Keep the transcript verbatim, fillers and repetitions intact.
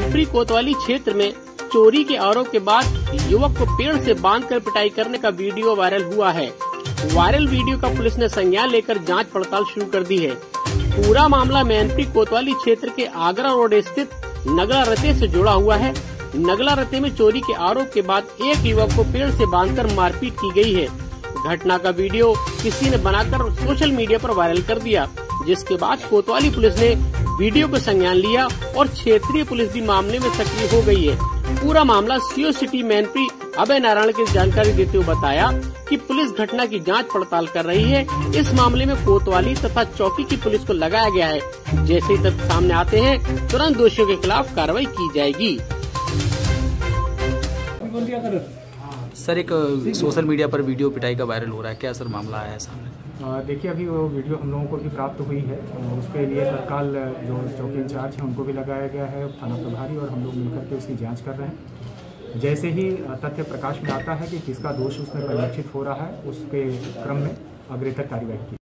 मैनपुरी कोतवाली क्षेत्र में चोरी के आरोप के बाद युवक को पेड़ से बांधकर पिटाई करने का वीडियो वायरल हुआ है। वायरल वीडियो का पुलिस ने संज्ञान लेकर जांच पड़ताल शुरू कर दी है। पूरा मामला मैनपुरी कोतवाली क्षेत्र के आगरा रोड स्थित नगला रते से जुड़ा हुआ है। नगला रते में चोरी के आरोप के बाद एक युवक को पेड़ से बांधकर मारपीट की गई है। घटना का वीडियो किसी ने बनाकर सोशल मीडिया पर वायरल कर दिया, जिसके बाद कोतवाली पुलिस ने वीडियो को संज्ञान लिया और क्षेत्रीय पुलिस भी मामले में सक्रिय हो गई है। पूरा मामला सीओ सिटी मैनपुरी अभय नारायण की जानकारी देते हुए बताया कि पुलिस घटना की जांच पड़ताल कर रही है। इस मामले में कोतवाली तथा चौकी की पुलिस को लगाया गया है। जैसे ही तथ्य सामने आते हैं तुरंत दोषियों के खिलाफ कार्रवाई की जाएगी। सर, एक सोशल मीडिया पर वीडियो पिटाई का वायरल हो रहा है, क्या सर मामला आया है सामने? देखिए, अभी वो वीडियो हम लोगों को भी प्राप्त हुई है। उसके लिए तत्काल जो चौकी इंचार्ज हैं उनको भी लगाया गया है, थाना प्रभारी, और हम लोग मिलकर के उसकी जांच कर रहे हैं। जैसे ही तथ्य प्रकाश में आता है कि किसका दोष उसमें परिलक्षित हो रहा है, उसके क्रम में अग्रेतर कार्रवाई की